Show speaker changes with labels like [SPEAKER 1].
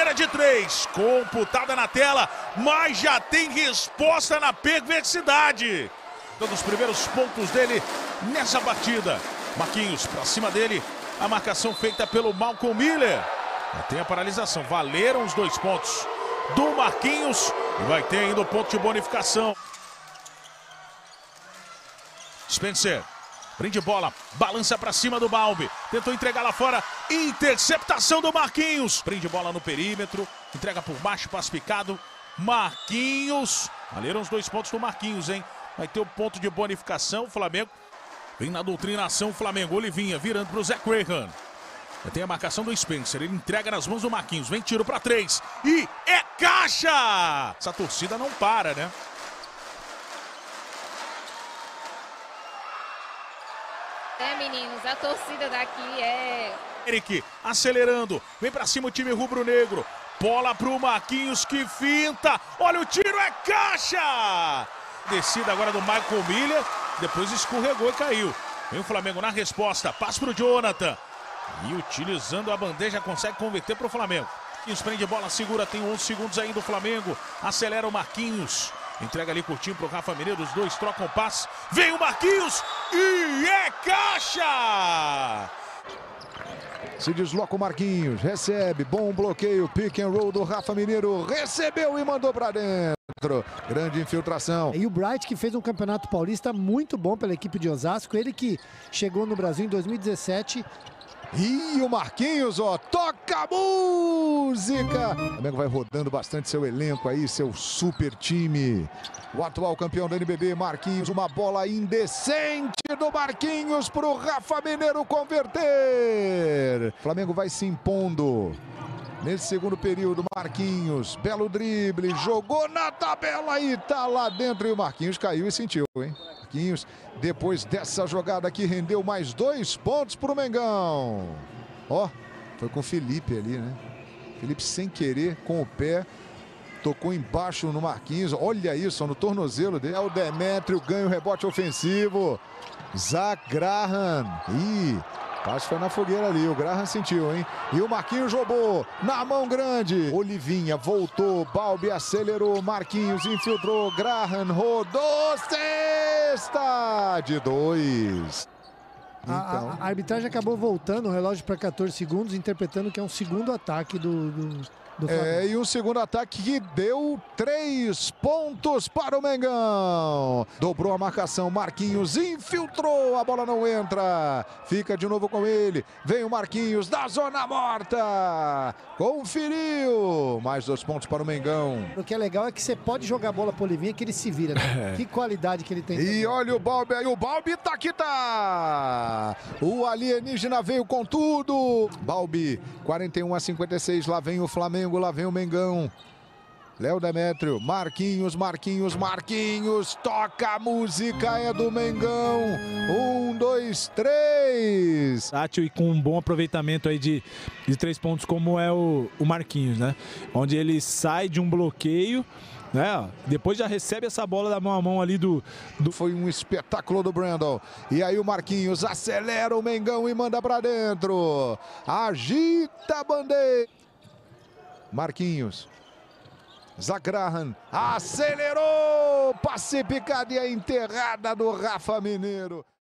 [SPEAKER 1] área de 3, computada na tela, mas já tem resposta na perversidade. Um dos primeiros pontos dele nessa partida. Marquinhos pra cima dele, a marcação feita pelo Malcolm Miller. Já tem a paralisação, valeram os 2 pontos do Marquinhos e vai ter ainda o ponto de bonificação. Spencer, prende bola, balança pra cima do Balbi, tentou entregar lá fora, interceptação do Marquinhos. Prende bola no perímetro, entrega por baixo, passe picado. Marquinhos, valeram os 2 pontos do Marquinhos, hein? Vai ter o ponto de bonificação, o Flamengo vem na doutrinação, o Flamengo, Olivinha virando pro Zé Graham. Já tem a marcação do Spencer, ele entrega nas mãos do Marquinhos, vem tiro pra 3 e é caixa! Essa torcida não para, né?
[SPEAKER 2] Meninos, a torcida daqui é...
[SPEAKER 1] Eric acelerando, vem pra cima o time rubro-negro, bola pro Marquinhos que finta, olha o tiro, é caixa! Descida agora do Michael Miller, depois escorregou e caiu. Vem o Flamengo na resposta, passa pro Jonathan. E utilizando a bandeja consegue converter pro Flamengo. Marquinhos prende bola, segura, tem 11 segundos ainda o Flamengo. Acelera o Marquinhos. Entrega ali curtinho pro Rafa Mineiro, os dois trocam passe. Vem o Marquinhos e é caixa!
[SPEAKER 3] Se desloca o Marquinhos, recebe, bom bloqueio, pick and roll do Rafa Mineiro, recebeu e mandou para dentro. Grande infiltração.
[SPEAKER 4] E o Bright, que fez um campeonato paulista muito bom pela equipe de Osasco, ele que chegou no Brasil em 2017.
[SPEAKER 3] E o Marquinhos, ó, toca a música! O Flamengo vai rodando bastante seu elenco aí, seu super time. O atual campeão da NBB, Marquinhos, uma bola indecente do Marquinhos pro Rafa Mineiro converter. O Flamengo vai se impondo. Nesse segundo período, Marquinhos, belo drible, jogou na tabela e tá lá dentro. E o Marquinhos caiu e sentiu, hein? Marquinhos, depois dessa jogada que rendeu mais 2 pontos pro Mengão. Ó, foi com o Felipe ali, né? Felipe sem querer, com o pé, tocou embaixo no Marquinhos. Olha isso, no tornozelo dele. É o Demétrio, ganha o rebote ofensivo. Zach Graham. Ih, quase foi na fogueira ali, o Graham sentiu, hein? E o Marquinhos jogou na mão grande. Olivinha voltou, Balbi acelerou, Marquinhos infiltrou, Graham rodou, cesta de 2.
[SPEAKER 4] Então... A arbitragem acabou voltando o relógio para 14 segundos, interpretando que é um segundo ataque do Flamengo.
[SPEAKER 3] E um segundo ataque que deu 3 pontos para o Mengão. Dobrou a marcação, Marquinhos infiltrou, a bola não entra. Fica de novo com ele. Vem o Marquinhos da zona morta. Conferiu. Mais 2 pontos para o Mengão.
[SPEAKER 4] O que é legal é que você pode jogar a bola pro Olivinha que ele se vira. Né? Que qualidade que ele tem.
[SPEAKER 3] E olha o Balbi aí, o Balbi tá que tá. O alienígena veio com tudo. Balbi, 41-56, lá vem o Flamengo. Lá vem o Mengão. Léo Demétrio, Marquinhos, toca a música, é do Mengão. 1, 2, 3.
[SPEAKER 5] E com um bom aproveitamento aí de 3 pontos, como é o Marquinhos, né? Onde ele sai de um bloqueio, né? Depois já recebe essa bola da mão a mão ali do...
[SPEAKER 3] Foi um espetáculo do Brandon. E aí o Marquinhos acelera o Mengão e manda pra dentro. Agita a bandeira. Marquinhos, Zach Graham, acelerou, passe picado e a enterrada do Rafa Mineiro.